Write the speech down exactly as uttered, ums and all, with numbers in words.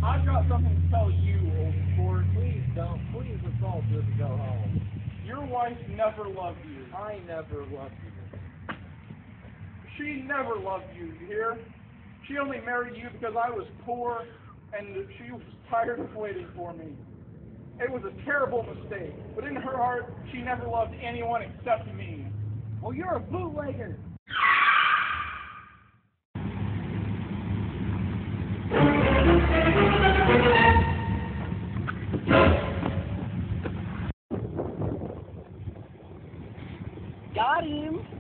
I've got something to tell you, old sport. Please don't. Please assault this and go home. Your wife never loved you. I never loved you. She never loved you, you hear? She only married you because I was poor and she was tired of waiting for me. It was a terrible mistake, but in her heart, she never loved anyone except me. Well, you're a bootlegger. Got him.